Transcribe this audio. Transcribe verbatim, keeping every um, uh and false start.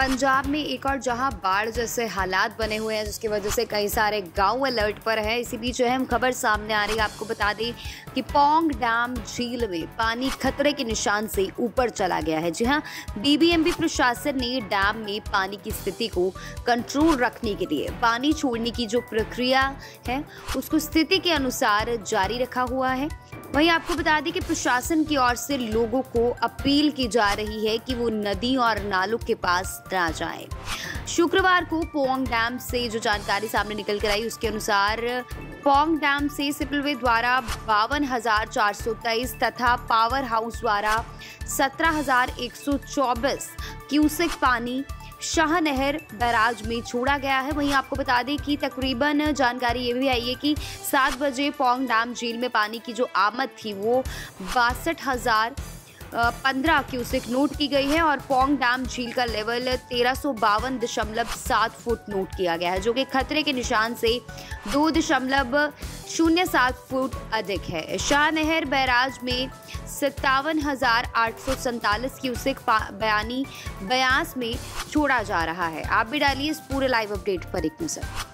पंजाब में एक और जहां बाढ़ जैसे हालात बने हुए हैं, जिसकी वजह से कई सारे गांव अलर्ट पर हैं। इसी बीच अहम खबर सामने आ रही है। आपको बता दें कि पौंग डैम झील में पानी खतरे के निशान से ऊपर चला गया है। जी हां, बीबीएमबी प्रशासन ने डैम में पानी की स्थिति को कंट्रोल रखने के लिए पानी छोड़ने की जो प्रक्रिया है उसको स्थिति के अनुसार जारी रखा हुआ है। वहीं आपको बता दें कि प्रशासन की ओर से लोगों को अपील की जा रही है कि वो नदी और नालों के पास ना जाएं। शुक्रवार को पौंग डैम से जो जानकारी सामने निकल कर आई उसके अनुसार पौंग डैम से स्पिलवे द्वारा बावन हजार चार सौ तेईस तथा पावर हाउस द्वारा सत्रह हजार एक सौ चौबीस क्यूसेक पानी शाहनहर बैराज में छोड़ा गया है। वहीं आपको बता दें कि तकरीबन जानकारी ये भी आई है कि सात बजे पौंग डैम झील में पानी की जो आमद थी वो बासठ हजार पंद्रह क्यूसेक नोट की गई है और पौंग डैम झील का लेवल तेरह सौ बावन दशमलव सात फुट नोट किया गया है, जो कि खतरे के निशान से दो दशमलव शून्य सात फुट अधिक है। शाहनहर बैराज में सत्तावन हजार आठ सौ सैंतालीस क्यूसेक बयानी बयास में छोड़ा जा रहा है। आप भी डालिए इस पूरे लाइव अपडेट पर एक नजर।